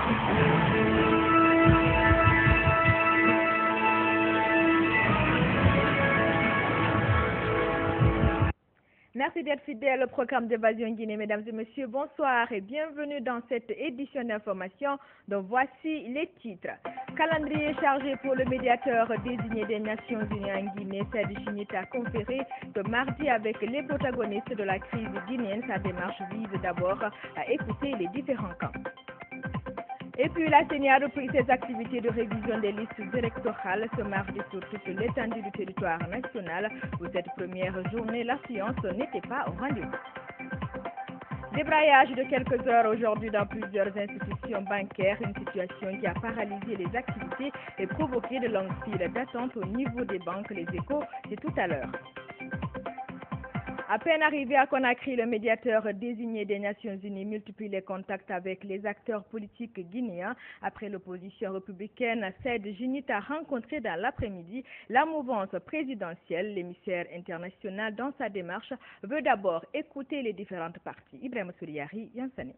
Merci d'être fidèle au programme d'Évasion Guinée. Mesdames et messieurs, bonsoir et bienvenue dans cette édition d'information dont voici les titres. Calendrier chargé pour le médiateur désigné des Nations Unies en Guinée, Saïd Djinnit a conféré ce mardi avec les protagonistes de la crise guinéenne. Sa démarche vise d'abord à écouter les différents camps. Et puis la CENI a repris ses activités de révision des listes électorales ce mardi sur toute l'étendue du territoire national. Pour cette première journée, l'affluence n'était pas au rendez-vous. Débrayage de quelques heures aujourd'hui dans plusieurs institutions bancaires, une situation qui a paralysé les activités et provoqué de longues files d'attente au niveau des banques. Les Échos, c'est tout à l'heure. À peine arrivé à Conakry, le médiateur désigné des Nations Unies multiplie les contacts avec les acteurs politiques guinéens. Après l'opposition républicaine, Saïd Djinnit a rencontré dans l'après-midi la mouvance présidentielle. L'émissaire international, dans sa démarche, veut d'abord écouter les différentes parties. Ibrahim Souriari, Yansane.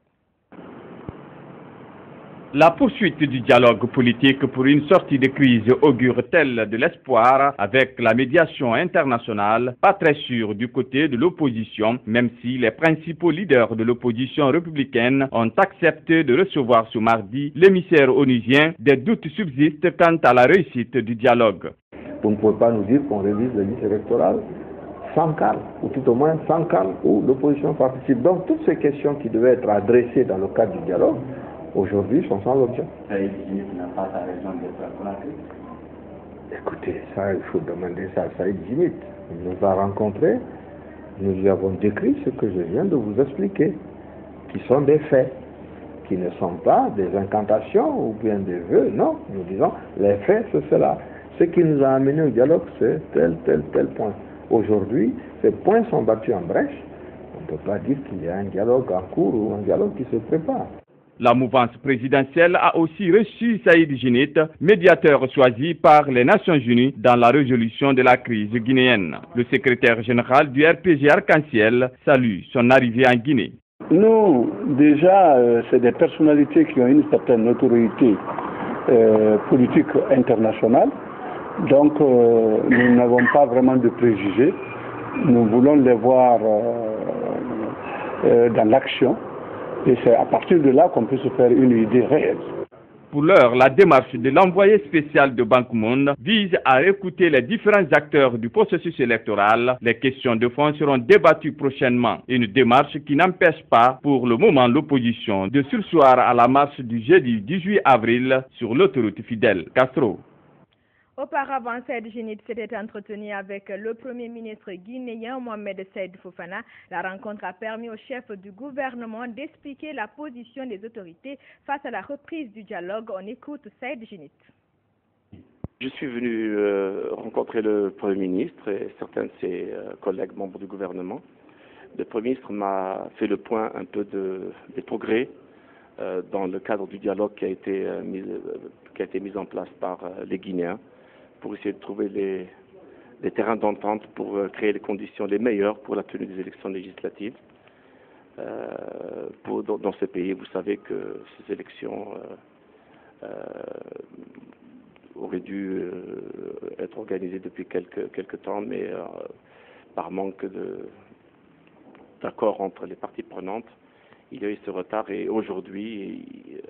La poursuite du dialogue politique pour une sortie de crise augure-t-elle de l'espoir avec la médiation internationale? Pas très sûr du côté de l'opposition, même si les principaux leaders de l'opposition républicaine ont accepté de recevoir ce mardi l'émissaire onusien. Des doutes subsistent quant à la réussite du dialogue. Vous ne pouvez pas nous dire qu'on révise les listes électorales sans calme, ou tout au moins sans calme, où l'opposition participe. Donc toutes ces questions qui devaient être adressées dans le cadre du dialogue, aujourd'hui, sont sans objet. Saïd Djinnit n'a pas sa raison d'être à Conakry. Écoutez, ça, il faut demander ça à Saïd Djinnit. Il nous a rencontrés, nous lui avons décrit ce que je viens de vous expliquer, qui sont des faits, qui ne sont pas des incantations ou bien des vœux, non. Nous disons, les faits, c'est cela. Ce qui nous a amené au dialogue, c'est tel point. Aujourd'hui, ces points sont battus en brèche. On ne peut pas dire qu'il y a un dialogue en cours ou un dialogue qui se prépare. La mouvance présidentielle a aussi reçu Saïd Djinnit, médiateur choisi par les Nations Unies dans la résolution de la crise guinéenne. Le secrétaire général du RPG Arc-en-Ciel salue son arrivée en Guinée. Nous, déjà, c'est des personnalités qui ont une certaine notoriété politique internationale. Donc, nous n'avons pas vraiment de préjugés. Nous voulons les voir dans l'action. Et c'est à partir de là qu'on peut se faire une idée réelle. Pour l'heure, la démarche de l'envoyé spécial de Banque Monde vise à écouter les différents acteurs du processus électoral. Les questions de fond seront débattues prochainement. Une démarche qui n'empêche pas pour le moment l'opposition de surseoir à la marche du jeudi 18 avril sur l'autoroute Fidel Castro. Auparavant, Saïd Djinnit s'était entretenu avec le Premier ministre guinéen Mohamed Saïd Fofana. La rencontre a permis au chef du gouvernement d'expliquer la position des autorités face à la reprise du dialogue. On écoute Saïd Djinnit. Je suis venu rencontrer le Premier ministre et certains de ses collègues membres du gouvernement. Le Premier ministre m'a fait le point un peu des progrès dans le cadre du dialogue qui a été mis en place par les Guinéens, pour essayer de trouver les terrains d'entente pour créer les conditions les meilleures pour la tenue des élections législatives dans ce pays. Vous savez que ces élections auraient dû être organisées depuis quelques temps, mais par manque d'accord entre les parties prenantes, il y a eu ce retard et aujourd'hui,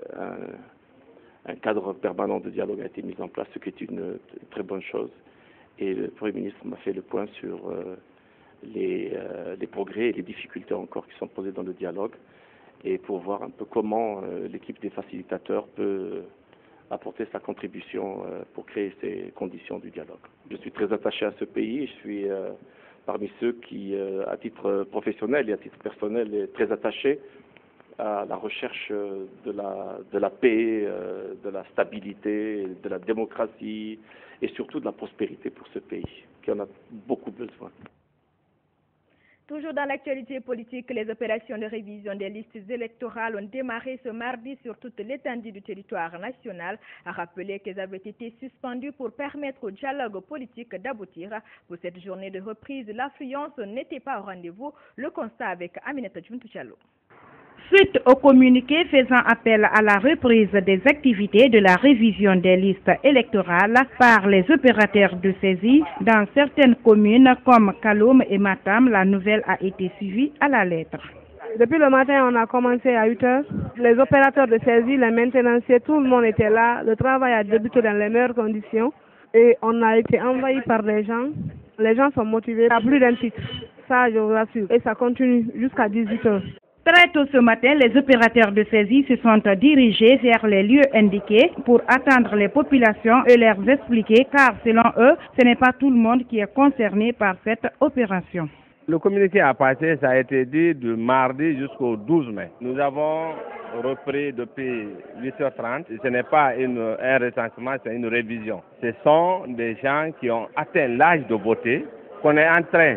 un cadre permanent de dialogue a été mis en place, ce qui est une très bonne chose. Et le Premier ministre m'a fait le point sur les progrès et les difficultés encore qui sont posées dans le dialogue, et pour voir un peu comment l'équipe des facilitateurs peut apporter sa contribution pour créer ces conditions du dialogue. Je suis très attaché à ce pays, je suis parmi ceux qui, à titre professionnel et à titre personnel, est très attaché à la recherche de la paix, de la stabilité, de la démocratie et surtout de la prospérité pour ce pays, qui en a beaucoup besoin. Toujours dans l'actualité politique, les opérations de révision des listes électorales ont démarré ce mardi sur toute l'étendue du territoire national. A rappeler qu'elles avaient été suspendues pour permettre au dialogue politique d'aboutir. Pour cette journée de reprise, l'affluence n'était pas au rendez-vous. Le constat avec Aminata Djountouchalo. Suite au communiqué faisant appel à la reprise des activités de la révision des listes électorales par les opérateurs de saisie dans certaines communes comme Kaloum et Matam, la nouvelle a été suivie à la lettre. Depuis le matin, on a commencé à 8 heures. Les opérateurs de saisie, les maintenanciers, tout le monde était là. Le travail a débuté dans les meilleures conditions et on a été envahi par les gens. Les gens sont motivés à plus d'un titre. Ça, je vous assure. Et ça continue jusqu'à 18 heures. Très tôt ce matin, les opérateurs de saisie se sont dirigés vers les lieux indiqués pour attendre les populations et leur expliquer, car selon eux, ce n'est pas tout le monde qui est concerné par cette opération. Le communiqué a passé, ça a été dit, du mardi jusqu'au 12 mai. Nous avons repris depuis 8h30. Ce n'est pas un recensement, c'est une révision. Ce sont des gens qui ont atteint l'âge de voter, qu'on est en train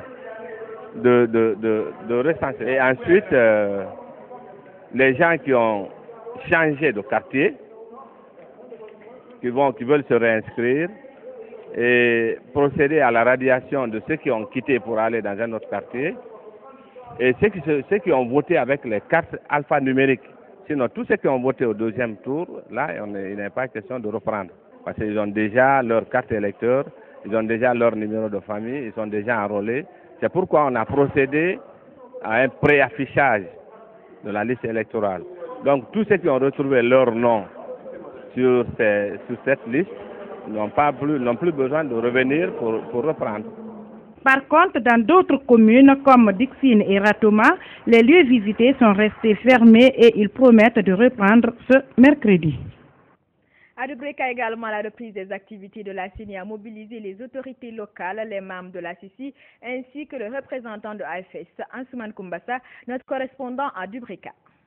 de recenser. Et ensuite, les gens qui ont changé de quartier, qui veulent se réinscrire et procéder à la radiation de ceux qui ont quitté pour aller dans un autre quartier, et ceux qui ont voté avec les cartes alphanumériques. Sinon, tous ceux qui ont voté au deuxième tour, là, il n'est pas question de reprendre. Parce qu'ils ont déjà leur carte électeur, ils ont déjà leur numéro de famille, ils sont déjà enrôlés. C'est pourquoi on a procédé à un préaffichage de la liste électorale. Donc tous ceux qui ont retrouvé leur nom sur cette liste n'ont plus besoin de revenir pour reprendre. Par contre, dans d'autres communes comme Dixine et Ratoma, les lieux visités sont restés fermés et ils promettent de reprendre ce mercredi. À Dubreka également, la reprise des activités de la CENI a mobilisé les autorités locales, les membres de la CICI, ainsi que le représentant de AFS, Ansoumane Koumbassa, notre correspondant à Dubreka.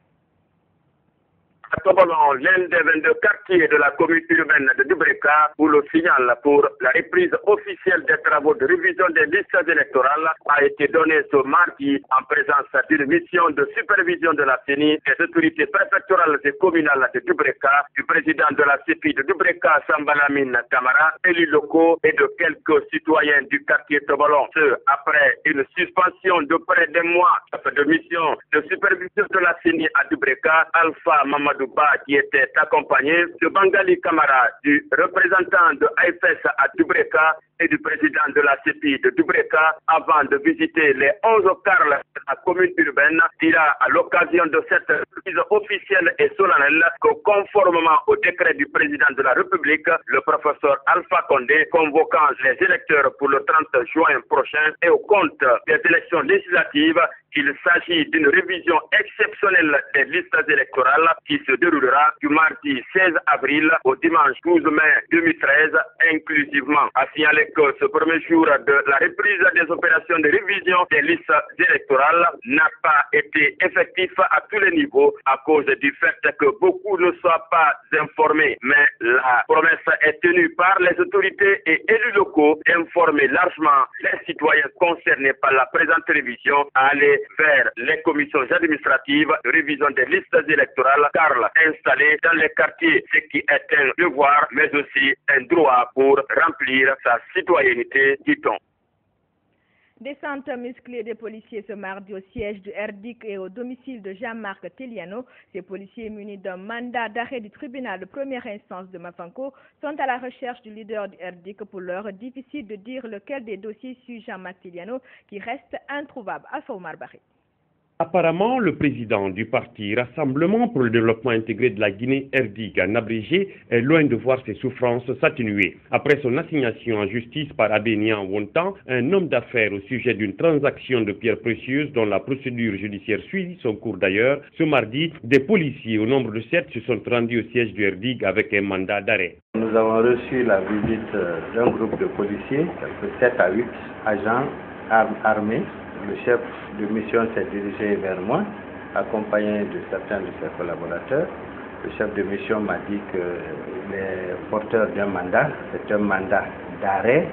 À Tobolon, l'un des 22 quartiers de la commune urbaine de Dubreka, où le signal pour la reprise officielle des travaux de révision des listes électorales a été donné ce mardi en présence d'une mission de supervision de la CENI, des autorités préfectorales et communales de Dubreka, du président de la CEPI de Dubreka, Sambalamine Kamara, élus locaux et de quelques citoyens du quartier Tobolon. Ce, après une suspension de près d'un mois de mission de supervision de la CENI à Dubreka, Alpha Mamadou Ba, qui était accompagné de Bangali Kamara, du représentant de AFS à Dubreka et du président de la CEPI de Dubreka, avant de visiter les 11 carles de la commune urbaine, dira à l'occasion de cette reprise officielle et solennelle que conformément au décret du président de la République, le professeur Alpha Condé, convoquant les électeurs pour le 30 juin prochain et au compte des élections législatives, il s'agit d'une révision exceptionnelle des listes électorales qui se déroulera du mardi 16 avril au dimanche 12 mai 2013 inclusivement. À signaler que ce premier jour de la reprise des opérations de révision des listes électorales n'a pas été effectif à tous les niveaux à cause du fait que beaucoup ne soient pas informés. Mais la promesse est tenue par les autorités et élus locaux d'informer largement les citoyens concernés par la présente révision à aller vers les commissions administratives de révision des listes électorales, car installées dans les quartiers, ce qui est un devoir, mais aussi un droit pour remplir sa citoyenneté, dit-on. Descente musclée des policiers ce mardi au siège du RDIC et au domicile de Jean-Marc Teliano. Ces policiers munis d'un mandat d'arrêt du tribunal de première instance de Mafanko sont à la recherche du leader du RDIC. Pour l'heure, difficile de dire lequel des dossiers suit Jean-Marc Teliano qui reste introuvable. Alpha Omar Barry. Apparemment, le président du parti Rassemblement pour le développement intégré de la Guinée, RDIC, en abrégé, est loin de voir ses souffrances s'atténuer. Après son assignation en justice par Abénian Wontan, un homme d'affaires au sujet d'une transaction de pierres précieuses dont la procédure judiciaire suit son cours d'ailleurs, ce mardi, des policiers au nombre de 7 se sont rendus au siège du RDIC avec un mandat d'arrêt. Nous avons reçu la visite d'un groupe de policiers, de 7 à 8 agents armés. Le chef de mission s'est dirigé vers moi, accompagné de certains de ses collaborateurs. Le chef de mission m'a dit que les porteurs d'un mandat, c'est un mandat d'arrêt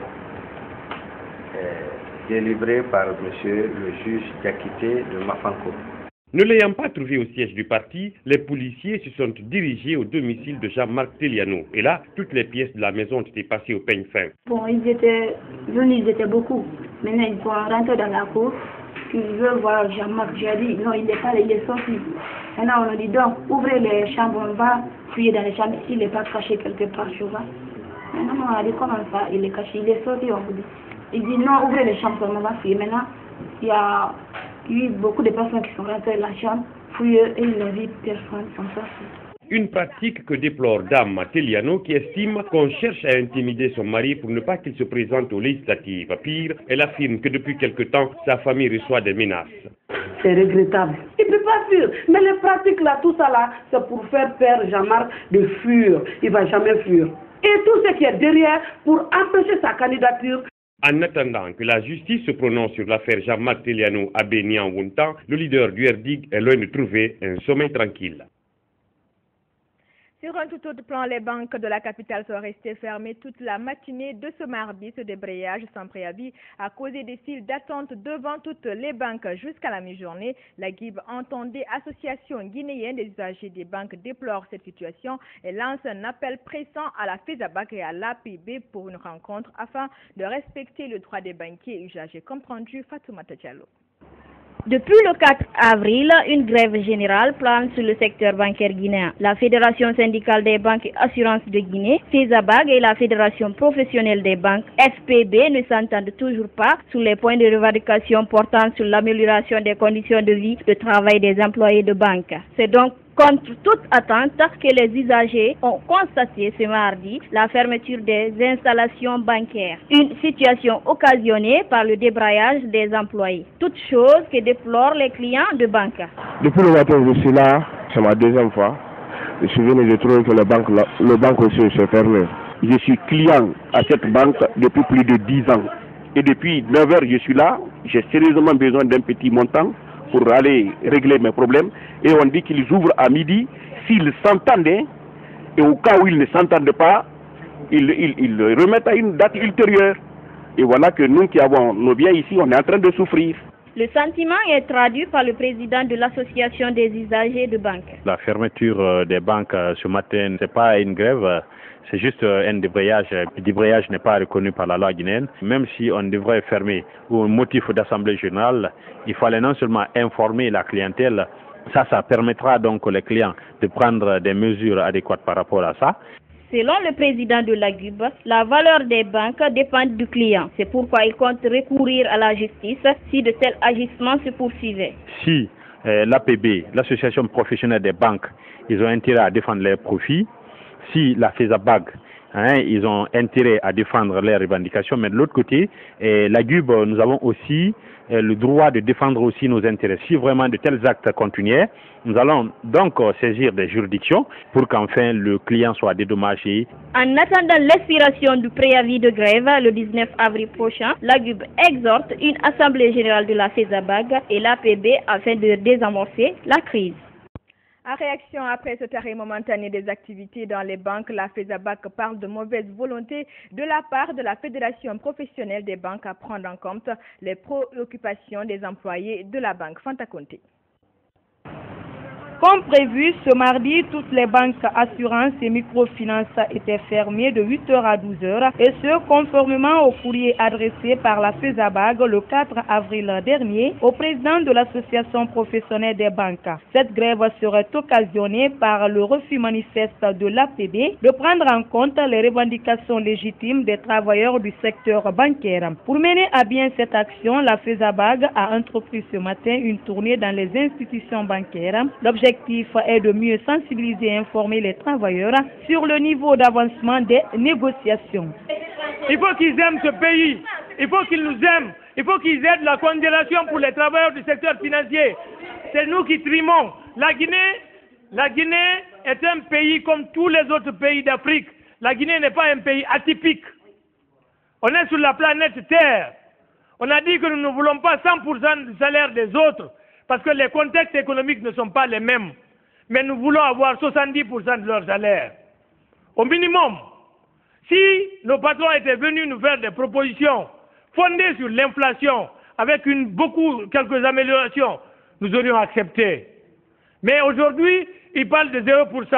délivré par monsieur le juge Diakité de Mafanko. Ne l'ayant pas trouvé au siège du parti, les policiers se sont dirigés au domicile de Jean-Marc Teliano. Et là, toutes les pièces de la maison ont été passées au peigne fin. Bon, ils étaient venus, ils étaient beaucoup. Maintenant, ils vont rentrer dans la cour. qu'ils veulent voir Jean-Marc. J'ai dit non, il n'est pas là, il est sorti. Maintenant, on a dit donc, ouvrez les chambres, on va fouiller dans les chambres s'il n'est pas caché quelque part, tu vois. Maintenant, on a dit comment ça, il est caché, il est sorti, on vous dit. Il dit non, ouvrez les chambres, on va fouiller. Maintenant, il y a eu beaucoup de personnes qui sont rentrées dans la chambre, fouillées et ils n'ont vu personne comme ça. Une pratique que déplore Dame Teliano qui estime qu'on cherche à intimider son mari pour ne pas qu'il se présente aux législatives. Pire, elle affirme que depuis quelque temps, sa famille reçoit des menaces. C'est regrettable. Il ne peut pas fuir. Mais les pratiques là, tout ça là, c'est pour faire peur Jean-Marc de fuir. Il ne va jamais fuir. Et tout ce qui est derrière pour empêcher sa candidature. En attendant que la justice se prononce sur l'affaire Jean-Marc Teliano à Bénian-Wuntan, le leader du RDIG est loin de trouver un sommeil tranquille. Sur un tout autre plan, les banques de la capitale sont restées fermées toute la matinée de ce mardi. Ce débrayage sans préavis a causé des files d'attente devant toutes les banques jusqu'à la mi-journée. La GIB, entendée Association guinéenne des usagers des banques, déplore cette situation et lance un appel pressant à la FESABAC et à l'APB pour une rencontre afin de respecter le droit des banquiers et usagers. Comprendu, Fatoumata Diallo. Depuis le 4 avril, une grève générale plane sur le secteur bancaire guinéen. La Fédération syndicale des banques et assurances de Guinée, FESABAG, et la Fédération professionnelle des banques, FPB, ne s'entendent toujours pas sur les points de revendication portant sur l'amélioration des conditions de vie de travail des employés de banque. C'est donc contre toute attente que les usagers ont constaté ce mardi la fermeture des installations bancaires. Une situation occasionnée par le débrayage des employés. Toute chose que déplorent les clients de banque. Depuis le matin, je suis là, c'est ma deuxième fois. Je suis venu, je trouve que le banque aussi s'est fermé. Je suis client à cette banque depuis plus de 10 ans. Et depuis 9 heures, je suis là. J'ai sérieusement besoin d'un petit montant pour aller régler mes problèmes. Et on dit qu'ils ouvrent à midi. S'ils s'entendaient, et au cas où ils ne s'entendent pas, ils remettent à une date ultérieure. Et voilà que nous qui avons nos biens ici, on est en train de souffrir. Le sentiment est traduit par le président de l'association des usagers de banque. La fermeture des banques ce matin, ce n'est pas une grève, c'est juste un débrayage. Le débrayage n'est pas reconnu par la loi guinéenne. Même si on devrait fermer ou un motif d'assemblée générale, il fallait non seulement informer la clientèle, ça permettra donc aux clients de prendre des mesures adéquates par rapport à ça. Selon le président de la GUB, la valeur des banques dépend du client. C'est pourquoi il compte recourir à la justice si de tels agissements se poursuivaient. Si l'APB, l'association professionnelle des banques, ils ont intérêt à défendre leurs profits, si la FESABAG, ils ont intérêt à défendre leurs revendications, mais de l'autre côté, la GUB, nous avons aussi le droit de défendre aussi nos intérêts. Si vraiment de tels actes continuaient, nous allons donc saisir des juridictions pour qu'enfin le client soit dédommagé. En attendant l'expiration du préavis de grève le 19 avril prochain, la GUB exhorte une assemblée générale de la FESABAG et l'APB afin de désamorcer la crise. En réaction après cet arrêt momentané des activités dans les banques, la FESABAC parle de mauvaise volonté de la part de la Fédération professionnelle des banques à prendre en compte les préoccupations des employés de la banque. Fanta Conté. Comme prévu, ce mardi, toutes les banques, assurances et microfinances étaient fermées de 8h à 12h, et ce, conformément au courrier adressé par la FESABAG le 4 avril dernier au président de l'association professionnelle des banques. Cette grève serait occasionnée par le refus manifeste de l'APB de prendre en compte les revendications légitimes des travailleurs du secteur bancaire. Pour mener à bien cette action, la FESABAG a entrepris ce matin une tournée dans les institutions bancaires. L'objectif est de mieux sensibiliser et informer les travailleurs sur le niveau d'avancement des négociations. Il faut qu'ils aiment ce pays, il faut qu'ils nous aiment, il faut qu'ils aident la congélation pour les travailleurs du secteur financier. C'est nous qui trimons. La Guinée est un pays comme tous les autres pays d'Afrique. La Guinée n'est pas un pays atypique. On est sur la planète Terre. On a dit que nous ne voulons pas 100% du salaire des autres, parce que les contextes économiques ne sont pas les mêmes. Mais nous voulons avoir 70% de leur salaire. Au minimum, si nos patrons étaient venus nous faire des propositions fondées sur l'inflation, avec quelques améliorations, nous aurions accepté. Mais aujourd'hui, ils parlent de 0%.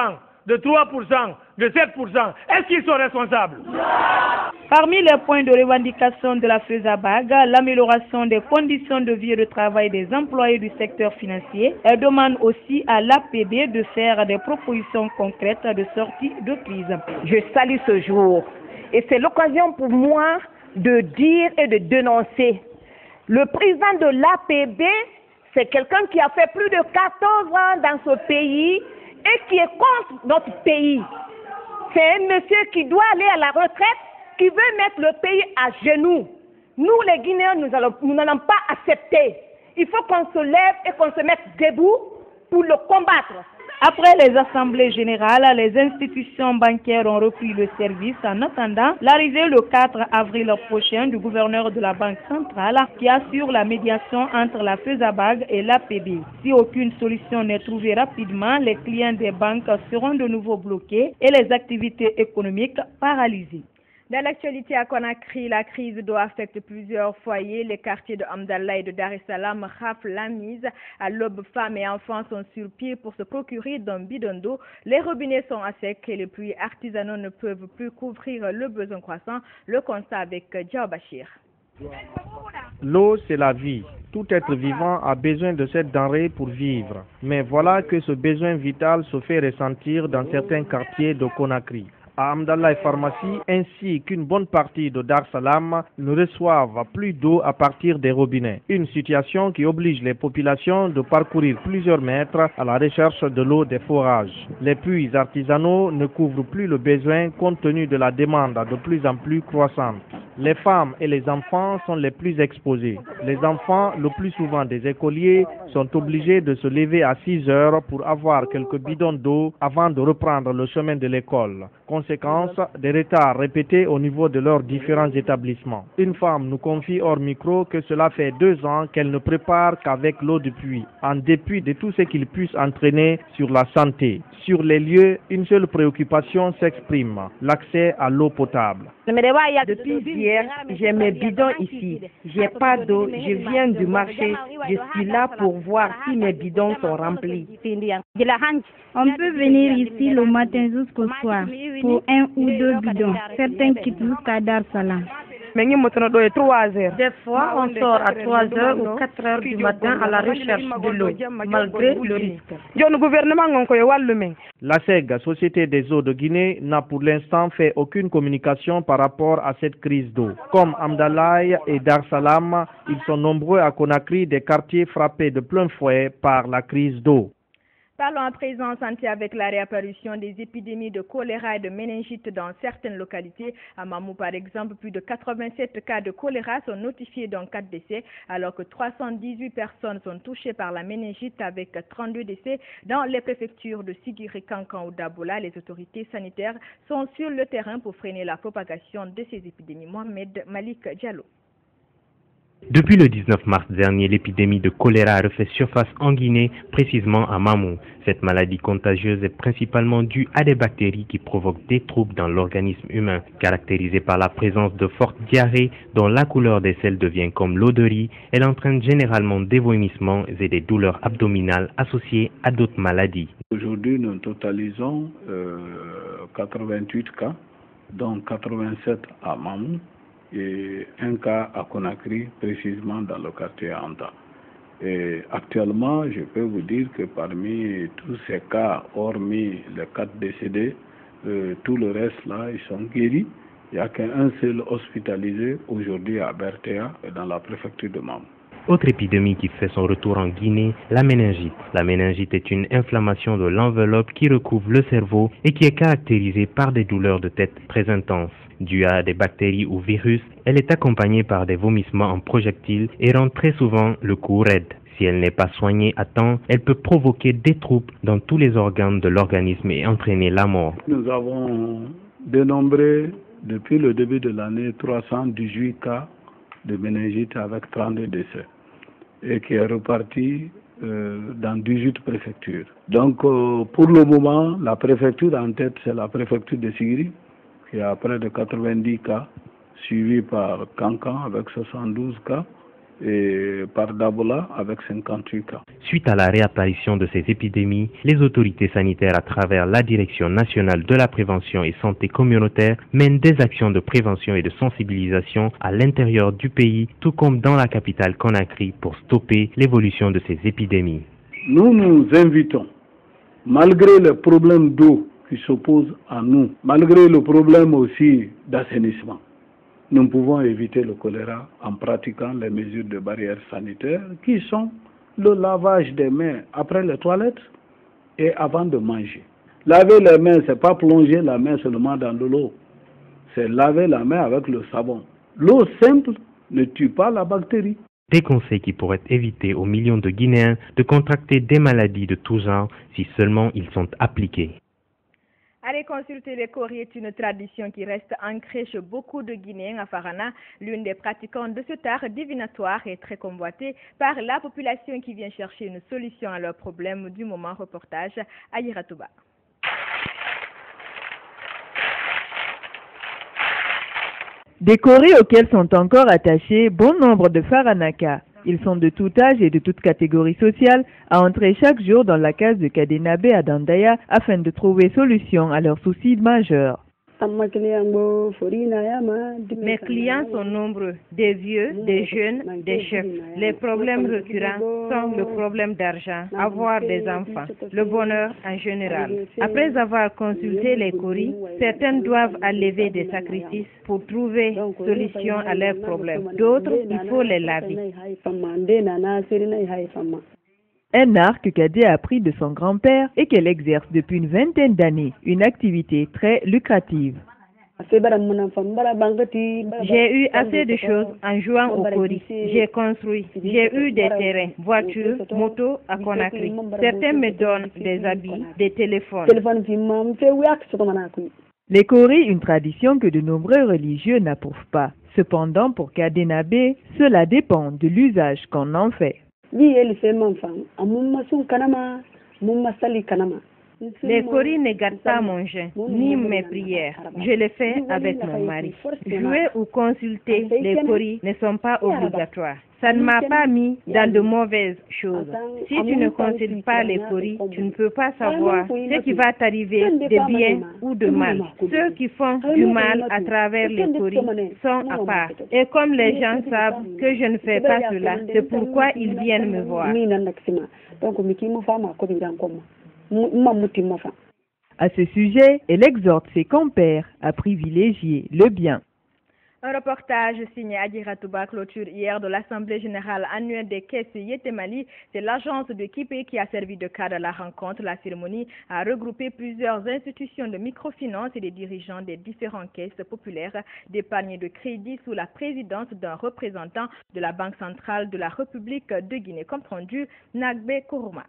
de 3%, de 7%. Est-ce qu'ils sont responsables? Parmi les points de revendication de la FESABAG, l'amélioration des conditions de vie et de travail des employés du secteur financier. Elle demande aussi à l'APB de faire des propositions concrètes de sortie de crise. Je salue ce jour et c'est l'occasion pour moi de dire et de dénoncer. Le président de l'APB, c'est quelqu'un qui a fait plus de 14 ans dans ce pays et qui est contre notre pays. C'est un monsieur qui doit aller à la retraite, qui veut mettre le pays à genoux. Nous, les Guinéens, nous n'allons pas accepter. Il faut qu'on se lève et qu'on se mette debout pour le combattre. Après les assemblées générales, les institutions bancaires ont repris le service en attendant l'arrivée le 4 avril prochain du gouverneur de la Banque centrale qui assure la médiation entre la FESABAG et l'APB. Si aucune solution n'est trouvée rapidement, les clients des banques seront de nouveau bloqués et les activités économiques paralysées. Dans l'actualité à Conakry, la crise d'eau affecte plusieurs foyers. Les quartiers de Hamdallah et de Dar es Salaam raflent la mise. À l'aube, femmes et enfants sont sur pied pour se procurer d'un bidon d'eau. Les robinets sont à sec et les puits artisanaux ne peuvent plus couvrir le besoin croissant. Le constat avec Diao Bachir. L'eau, c'est la vie. Tout être vivant a besoin de cette denrée pour vivre. Mais voilà que ce besoin vital se fait ressentir dans certains quartiers de Conakry. À Hamdallah et Pharmacie, ainsi qu'une bonne partie de Dar Salam, ne reçoivent plus d'eau à partir des robinets. Une situation qui oblige les populations de parcourir plusieurs mètres à la recherche de l'eau des forages. Les puits artisanaux ne couvrent plus le besoin compte tenu de la demande de plus en plus croissante. Les femmes et les enfants sont les plus exposés. Les enfants, le plus souvent des écoliers, sont obligés de se lever à 6 heures pour avoir quelques bidons d'eau avant de reprendre le chemin de l'école. Conséquence, des retards répétés au niveau de leurs différents établissements. Une femme nous confie hors micro que cela fait 2 ans qu'elle ne prépare qu'avec l'eau du puits, en dépit de tout ce qu'il puisse entraîner sur la santé. Sur les lieux, une seule préoccupation s'exprime, l'accès à l'eau potable. Depuis hier, j'ai mes bidons ici. J'ai pas d'eau, je viens du marché. Je suis là pour voir si mes bidons sont remplis. On peut venir ici le matin jusqu'au soir pour 1 ou 2 bidons. Certains quittent jusqu'à Dar Salam. Des fois, on sort à 3 heures ou 4 heures du matin à la recherche de l'eau, malgré le risque. La SEG, Société des eaux de Guinée, n'a pour l'instant fait aucune communication par rapport à cette crise d'eau. Comme Hamdallah et Dar Salam, ils sont nombreux à Conakry, des quartiers frappés de plein fouet par la crise d'eau. Parlons à présent santé avec la réapparition des épidémies de choléra et de méningite dans certaines localités. À Mamou, par exemple, plus de 87 cas de choléra sont notifiés dont 4 décès, alors que 318 personnes sont touchées par la méningite avec 32 décès dans les préfectures de Sigiri, Kankan ou Dabola. Les autorités sanitaires sont sur le terrain pour freiner la propagation de ces épidémies. Mohamed Malik Diallo. Depuis le 19 mars dernier, l'épidémie de choléra a refait surface en Guinée, précisément à Mamou. Cette maladie contagieuse est principalement due à des bactéries qui provoquent des troubles dans l'organisme humain, caractérisée par la présence de fortes diarrhées dont la couleur des selles devient comme l'eau de riz. Elle entraîne généralement des vomissements et des douleurs abdominales associées à d'autres maladies. Aujourd'hui, nous totalisons 88 cas, dont 87 à Mamou et 1 cas à Conakry, précisément dans le quartier Anta. Et actuellement, je peux vous dire que parmi tous ces cas, hormis les 4 décédés, tout le reste là, ils sont guéris. Il n'y a qu'un seul hospitalisé aujourd'hui à Berthéa, dans la préfecture de Mamou. Autre épidémie qui fait son retour en Guinée, la méningite. La méningite est une inflammation de l'enveloppe qui recouvre le cerveau et qui est caractérisée par des douleurs de tête très intenses. Due à des bactéries ou virus, elle est accompagnée par des vomissements en projectiles et rend très souvent le cou raide. Si elle n'est pas soignée à temps, elle peut provoquer des troubles dans tous les organes de l'organisme et entraîner la mort. Nous avons dénombré depuis le début de l'année 318 cas de méningite avec 32 décès et qui est reparti dans 18 préfectures. Donc pour le moment, la préfecture en tête, c'est la préfecture de Sigiri qui a près de 90 cas, suivi par Kankan avec 72 cas et par Dabola avec 58 cas. Suite à la réapparition de ces épidémies, les autorités sanitaires à travers la Direction nationale de la prévention et santé communautaire mènent des actions de prévention et de sensibilisation à l'intérieur du pays, tout comme dans la capitale Conakry, pour stopper l'évolution de ces épidémies. Nous nous invitons, malgré les problèmes d'eau qui s'opposent à nous, malgré le problème aussi d'assainissement, nous pouvons éviter le choléra en pratiquant les mesures de barrière sanitaire qui sont le lavage des mains après les toilettes et avant de manger. Laver les mains, ce n'est pas plonger la main seulement dans de l'eau, c'est laver la main avec le savon. L'eau simple ne tue pas la bactérie. Des conseils qui pourraient éviter aux millions de Guinéens de contracter des maladies de tout genre si seulement ils sont appliqués. Aller consulter les coris est une tradition qui reste ancrée chez beaucoup de Guinéens à Farana. L'une des pratiquants de cet art divinatoire est très convoitée par la population qui vient chercher une solution à leurs problèmes du moment. Reportage à Yiratouba. Des coris auxquels sont encore attachés bon nombre de Faranaka. Ils sont de tout âge et de toute catégorie sociale à entrer chaque jour dans la case de Kadenabe à Dandaya afin de trouver solution à leurs soucis majeurs. Mes clients sont nombreux, des vieux, des jeunes, des chefs. Les problèmes récurrents sont le problème d'argent, avoir des enfants, le bonheur en général. Après avoir consulté les coris, certains doivent enlever des sacrifices pour trouver solution à leurs problèmes. D'autres, il faut les laver. Un art que Kadé a appris de son grand-père et qu'elle exerce depuis une vingtaine d'années, une activité très lucrative. J'ai eu assez de choses en jouant au kori. J'ai construit. J'ai eu des terrains, voitures, motos à Conakry. Certains me donnent des habits, des téléphones. Les coris, une tradition que de nombreux religieux n'approuvent pas. Cependant, pour Kadenabe, cela dépend de l'usage qu'on en fait. Les coris ne gardent pas mon jeûne, ni mes prières. Je les fais avec mon mari. Jouer ou consulter les coris ne sont pas obligatoires. Ça ne m'a pas mis dans de mauvaises choses. Si tu ne consultes pas les coris, tu ne peux pas savoir ce qui va t'arriver de bien ou de mal. Ceux qui font du mal à travers les coris sont à part. Et comme les gens savent que je ne fais pas cela, c'est pourquoi ils viennent me voir. À ce sujet, elle exhorte ses compères à privilégier le bien. Un reportage signé Adiratouba clôture hier de l'Assemblée générale annuelle des caisses Yetemali. C'est l'agence de Kipé qui a servi de cadre à la rencontre. La cérémonie a regroupé plusieurs institutions de microfinance et des dirigeants des différentes caisses populaires d'épargne et de crédit sous la présidence d'un représentant de la Banque centrale de la République de Guinée. Compte rendu, Nagbe Kourouma.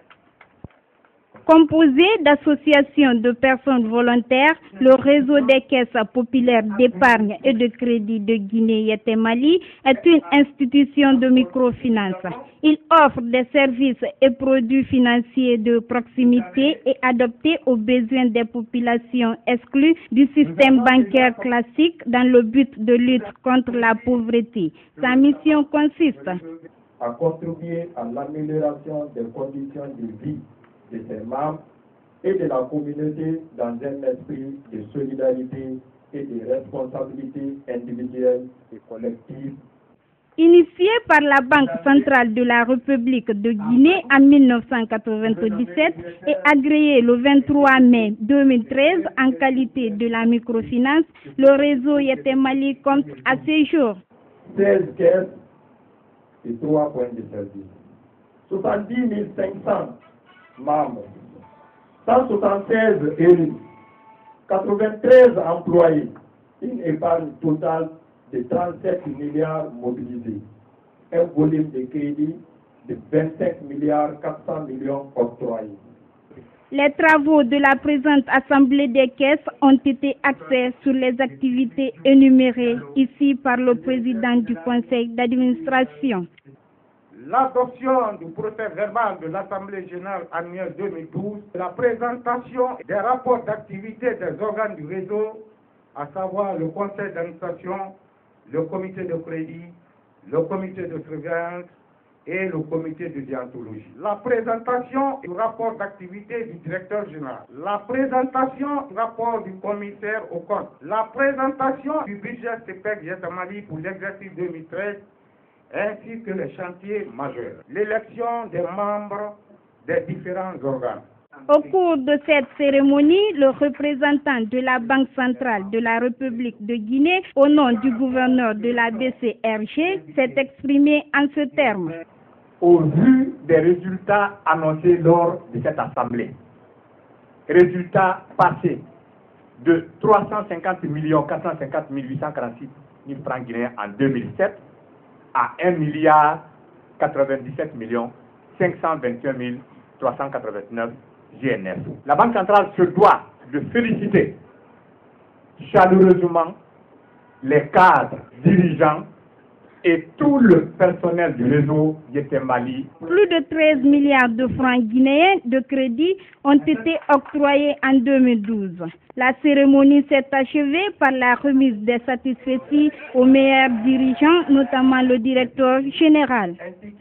Composé d'associations de personnes volontaires, le réseau des caisses populaires d'épargne et de crédit de Guinée-Yetemali est une institution de microfinance. Il offre des services et produits financiers de proximité et adaptés aux besoins des populations exclues du système bancaire classique dans le but de lutte contre la pauvreté. Sa mission consiste à contribuer à l'amélioration des conditions de vie de ses membres et de la communauté dans un esprit de solidarité et de responsabilité individuelle et collective. Initié par la Banque centrale de la République de Guinée en 1997 et agréé le 23 mai 2013 en qualité de la microfinance, le réseau Yetemali compte à ce jour 16 caisses et 3 points de service. 70 500 membres, 176 élus, 93 employés, une épargne totale de 37 milliards mobilisés, un volume de crédit de 25 milliards 400 millions octroyés. Les travaux de la présente Assemblée des caisses ont été axés sur les activités énumérées ici par le président du Conseil d'administration. L'adoption du procès verbal de l'Assemblée générale annuelle 2012, la présentation des rapports d'activité des organes du réseau, à savoir le conseil d'administration, le comité de crédit, le comité de surveillance et le comité de déontologie. La présentation du rapport d'activité du directeur général, la présentation du rapport du commissaire au compte, la présentation du budget CPEC Yetamali pour l'exercice 2013, ainsi que les chantiers majeurs, l'élection des membres des différents organes. Au cours de cette cérémonie, le représentant de la Banque centrale de la République de Guinée, au nom du gouverneur de la BCRG, s'est exprimé en ce terme. Au vu des résultats annoncés lors de cette assemblée, résultats passés de 350 450 846 000 francs guinéens en 2007 à 1 milliard 97 521 389 GNF. La Banque centrale se doit de féliciter chaleureusement les cadres dirigeants et tout le personnel du réseau Yetemali. Plus de 13 milliards de francs guinéens de crédit ont été octroyés en 2012. La cérémonie s'est achevée par la remise des satisfecits aux meilleurs dirigeants, notamment le directeur général.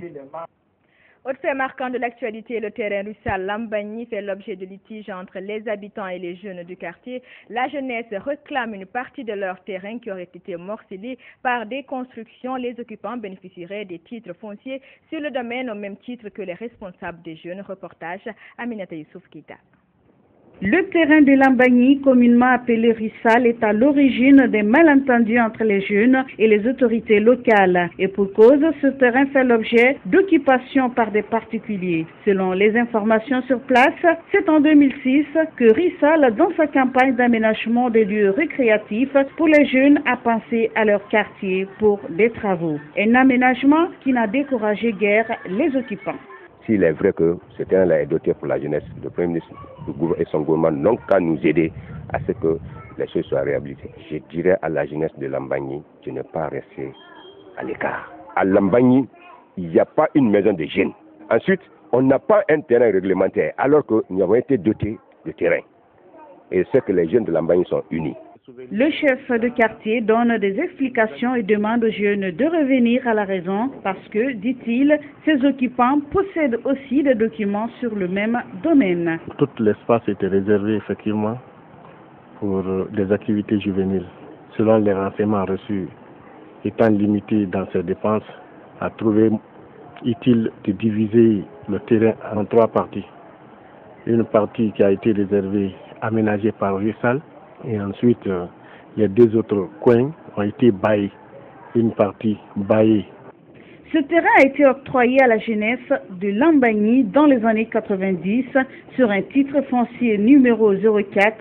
Autre fait marquant de l'actualité, le terrain Russal Lambagny fait l'objet de litiges entre les habitants et les jeunes du quartier. La jeunesse réclame une partie de leur terrain qui aurait été morcelé par des constructions. Les occupants bénéficieraient des titres fonciers sur le domaine au même titre que les responsables des jeunes. Reportage Aminata Youssouf Keita. Le terrain de Lambagny, communément appelé Russal, est à l'origine des malentendus entre les jeunes et les autorités locales. Et pour cause, ce terrain fait l'objet d'occupation par des particuliers. Selon les informations sur place, c'est en 2006 que Russal, dans sa campagne d'aménagement des lieux récréatifs pour les jeunes, a pensé à leur quartier pour des travaux. Un aménagement qui n'a découragé guère les occupants. S'il est vrai que ce terrain-là est doté pour la jeunesse, le Premier ministre et son gouvernement n'ont qu'à nous aider à ce que les choses soient réhabilitées. Je dirais à la jeunesse de Lambagny de ne pas rester à l'écart. À Lambagny, il n'y a pas une maison de jeunes. Ensuite, on n'a pas un terrain réglementaire alors que nous avons été dotés de terrain. Et c'est que les jeunes de Lambagny sont unis. Le chef de quartier donne des explications et demande aux jeunes de revenir à la raison parce que, dit-il, ces occupants possèdent aussi des documents sur le même domaine. Tout l'espace était réservé effectivement pour des activités juvéniles. Selon les renseignements reçus, étant limité dans ses dépenses, a trouvé utile de diviser le terrain en 3 parties. Une partie qui a été réservée, aménagée par Russal. Et ensuite, les 2 autres coins ont été baillés, une partie baillée. Ce terrain a été octroyé à la jeunesse de Lambagny dans les années 90 sur un titre foncier numéro 04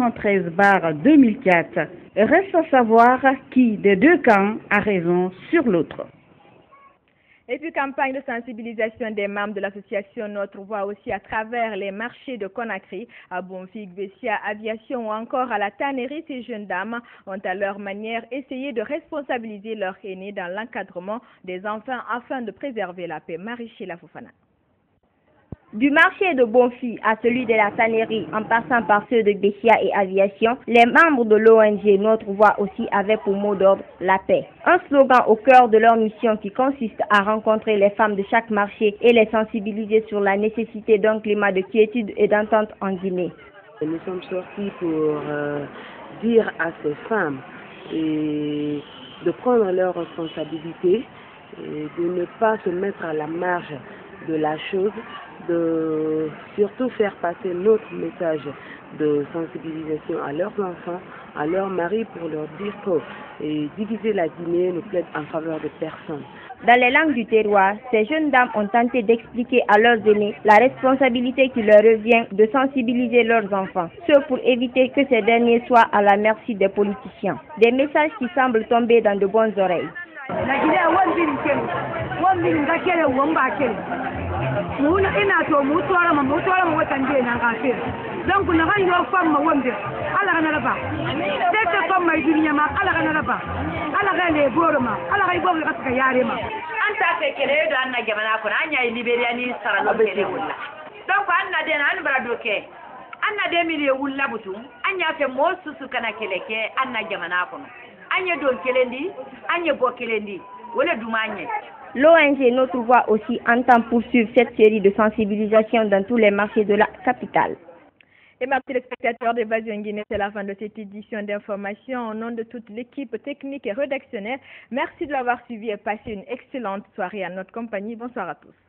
813/2004. Reste à savoir qui des 2 camps a raison sur l'autre. Et puis, campagne de sensibilisation des membres de l'association Notre Voix aussi à travers les marchés de Conakry, à Bonfig, Bessia, Aviation ou encore à la tannerie. Ces jeunes dames ont à leur manière essayé de responsabiliser leurs aînés dans l'encadrement des enfants afin de préserver la paix. Marie-Sheila Fofana. Du marché de Bonfi à celui de la tannerie, en passant par ceux de Bessia et Aviation, les membres de l'ONG Notre Voix aussi avaient pour mot d'ordre la paix. Un slogan au cœur de leur mission qui consiste à rencontrer les femmes de chaque marché et les sensibiliser sur la nécessité d'un climat de quiétude et d'entente en Guinée. Nous sommes sortis pour dire à ces femmes de prendre leurs responsabilités et de ne pas se mettre à la marge de la chose, de surtout faire passer notre message de sensibilisation à leurs enfants, à leurs maris pour leur dire que diviser la Guinée ne plaide en faveur de personne. Dans les langues du terroir, ces jeunes dames ont tenté d'expliquer à leurs aînés la responsabilité qui leur revient de sensibiliser leurs enfants, ce pour éviter que ces derniers soient à la merci des politiciens. Des messages qui semblent tomber dans de bonnes oreilles. La Guinée a muna ina to mutuwar ma watan je nan kafir donc na han yo fam ma wonde ala kana raba tete fam mai duniya ma ala kana raba ala ga le boroma ala ga ibo ga ka yare ma anta ke kele do anna jamana ko anya Liberia ni saralo kele wulla donc anna de na an bradoke anna de mi le wulla butu anya fe mo susu kana keleke anna jamana ko anya don kelendi anya bo kelendi L'ONG Notre Voix aussi entend poursuivre cette série de sensibilisation dans tous les marchés de la capitale. Et mes téléspectateurs d'Évasion Guinée, c'est la fin de cette édition d'information. Au nom de toute l'équipe technique et rédactionnelle, merci de l'avoir suivi et passez une excellente soirée à notre compagnie. Bonsoir à tous.